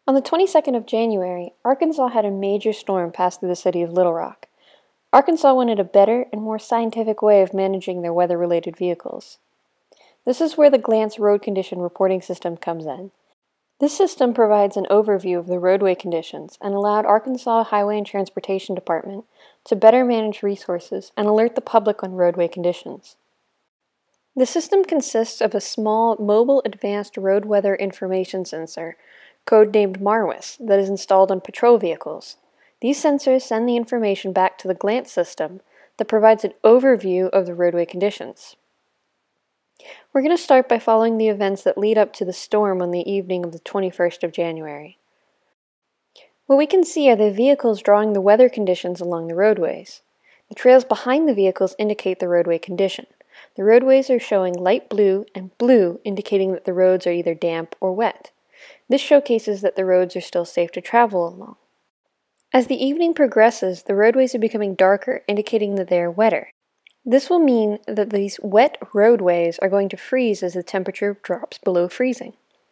On the 22nd of January, Arkansas had a major storm pass through the city of Little Rock. Arkansas wanted a better and more scientific way of managing their weather-related vehicles. This is where the GLANCE road condition reporting system comes in. This system provides an overview of the roadway conditions and allowed Arkansas Highway and Transportation Department to better manage resources and alert the public on roadway conditions. The system consists of a small mobile advanced road weather information sensor, codenamed MARWIS, that is installed on patrol vehicles. These sensors send the information back to the GLANCE system that provides an overview of the roadway conditions. We're going to start by following the events that lead up to the storm on the evening of the 21st of January. What we can see are the vehicles drawing the weather conditions along the roadways. The trails behind the vehicles indicate the roadway condition. The roadways are showing light blue and blue, indicating that the roads are either damp or wet. This showcases that the roads are still safe to travel along. As the evening progresses, the roadways are becoming darker, indicating that they are wetter. This will mean that these wet roadways are going to freeze as the temperature drops below freezing.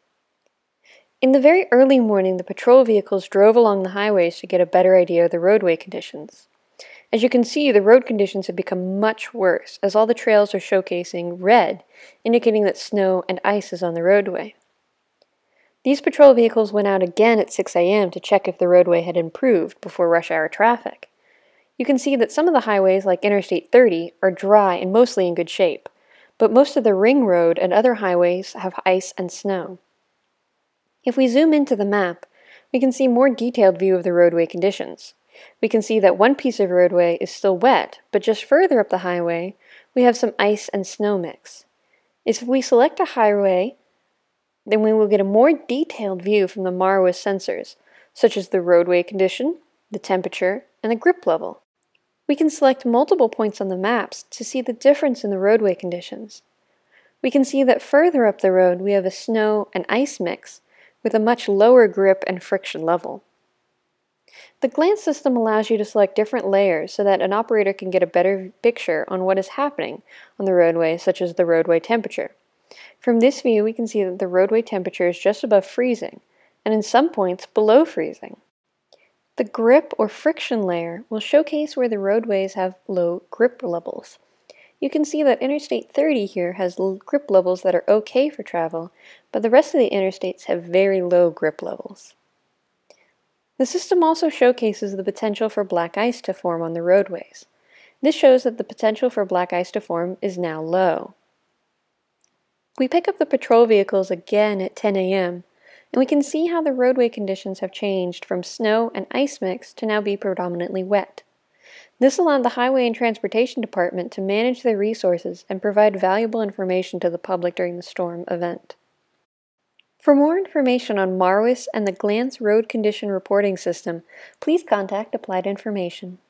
In the very early morning, the patrol vehicles drove along the highways to get a better idea of the roadway conditions. As you can see, the road conditions have become much worse, as all the trails are showcasing red, indicating that snow and ice is on the roadway. These patrol vehicles went out again at 6 a.m. to check if the roadway had improved before rush hour traffic. You can see that some of the highways, like Interstate 30, are dry and mostly in good shape, but most of the ring road and other highways have ice and snow. If we zoom into the map, we can see a more detailed view of the roadway conditions. We can see that one piece of roadway is still wet, but just further up the highway, we have some ice and snow mix. If we select a highway, then we will get a more detailed view from the MARWIS sensors, such as the roadway condition, the temperature, and the grip level. We can select multiple points on the maps to see the difference in the roadway conditions. We can see that further up the road we have a snow and ice mix with a much lower grip and friction level. The GLANCE system allows you to select different layers so that an operator can get a better picture on what is happening on the roadway, such as the roadway temperature. From this view, we can see that the roadway temperature is just above freezing, and in some points below freezing. The grip or friction layer will showcase where the roadways have low grip levels. You can see that Interstate 30 here has grip levels that are okay for travel, but the rest of the interstates have very low grip levels. The system also showcases the potential for black ice to form on the roadways. This shows that the potential for black ice to form is now low. We pick up the patrol vehicles again at 10 a.m., and we can see how the roadway conditions have changed from snow and ice mix to now be predominantly wet. This allowed the Highway and Transportation Department to manage their resources and provide valuable information to the public during the storm event. For more information on MARWIS and the GLANCE Road Condition Reporting System, please contact Applied Information.